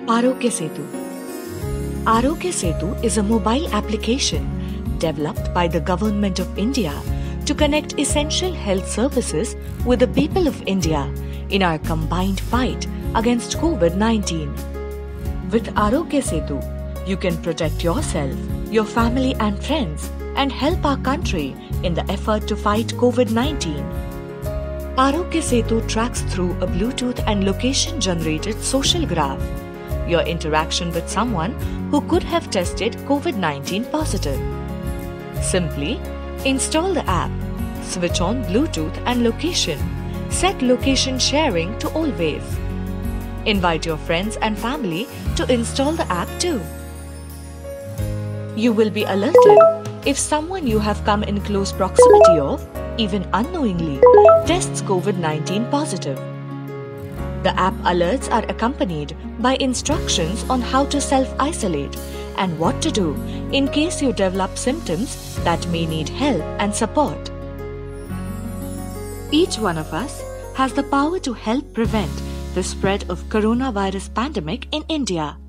Arogya Setu. Arogya Setu is a mobile application developed by the Government of India to connect essential health services with the people of India in our combined fight against COVID-19. With Arogya Setu, you can protect yourself, your family and friends and help our country in the effort to fight COVID-19. Arogya Setu tracks through a Bluetooth and location-generated social graph your interaction with someone who could have tested COVID-19 positive. Simply install the app, switch on Bluetooth and location, set location sharing to always. Invite your friends and family to install the app too. You will be alerted if someone you have come in close proximity of, even unknowingly, tests COVID-19 positive. The app alerts are accompanied by instructions on how to self-isolate and what to do in case you develop symptoms that may need help and support. Each one of us has the power to help prevent the spread of coronavirus pandemic in India.